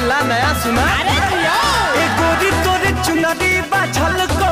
ला नया सुना। अरे ए गोरी तोरे चुनरी बा झलको